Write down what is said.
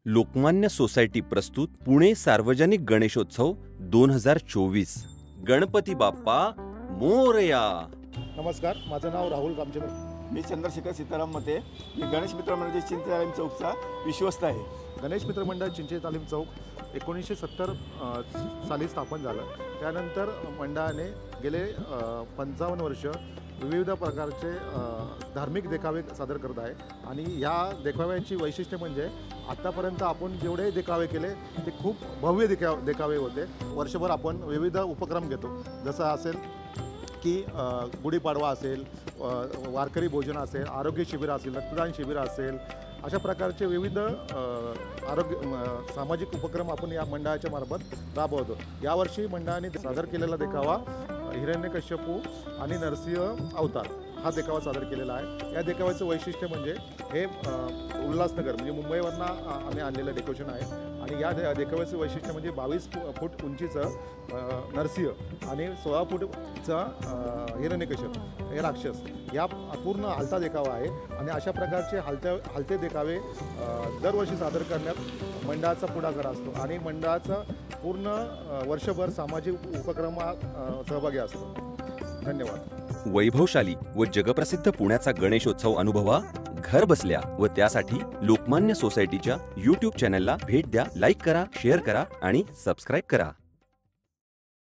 Lokmanya society प्रस्तुत पुणे सार्वजनिक गणेशोत्सव 2024। गणपती बाप्पा मोरया। नमस्कार, माझं नाव राहुल रामचंद्र। मी चंद्रशेखर सीताराम मते। मी गणेश मित्र मंडळ चिंचे तालीम चौकचा विश्वस्त आहे। गणेश मित्र मंडळ चिंचे तालीम चौक 1970 साली स्थापन झालं। त्यानंतर मंडळाने गेले 55 वर्ष विविध प्रकारचे धार्मिक देखावे सादर करत आहे आणि या देखाव्यांची वैशिष्ट्य म्हणजे आतापर्यंत आपण जेवढे देखावे केले ते खूप भव्य देखावे होते। वर्षभर आपण विविध उपक्रम घेतो, जसं असेल की गुढीपाडवा असेल, वारकरी भोजन असेल, आरोग्य शिबिर असेल, रक्तदान शिबिर असेल, अशा प्रकारचे विविध सामाजिक उपक्रम आपण या मंडळाच्या मार्फत राबवतो। यावर्षी मंडळाने सादर केलेला देखावा हिरण्यकश्यपू आणि नरसिंह अवतार हा देखावा सादर केलेला आहे। या देखाव्याचं वैशिष्ट्य म्हणजे हे उल्हासनगर म्हणजे मुंबईवरनं आम्ही आणलेलं डेकोरेशन आहे आणि या देखाव्याचं वैशिष्ट्य म्हणजे 22 फूट उंचीचं नरसिंह आणि 16 फूटचा हिरण्यकश्यप हे राक्षस या पूर्ण हलता देखावा आहे आणि अशा प्रकारचे हलते देखावे दरवर्षी सादर करण्यात मंडळाचा पुढाकार असतो आणि मंडळाचा पूर्ण वर्षभर सामाजिक उपक्रमात सहभागी असतो। धन्यवाद। वैभवशाली व जगप्रसिद्ध पुण्याचा गणेशोत्सव अनुभवा घर बसल्या व त्यासाठी लोकमान्य सोसायटीच्या YouTube चॅनलला भेट द्या, लाईक करा, शेअर करा आणि सबस्क्राईब करा।